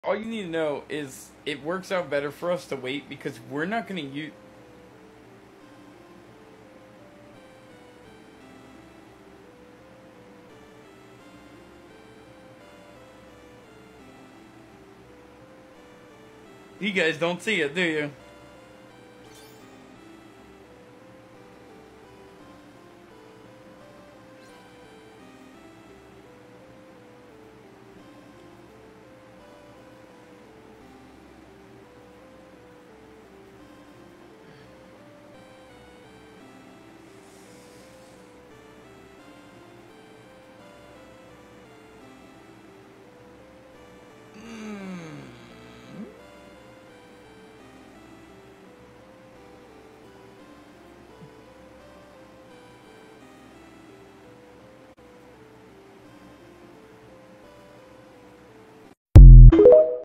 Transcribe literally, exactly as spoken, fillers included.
All you need to know is it works out better for us to wait because we're not going to use. You guys don't see it, do you?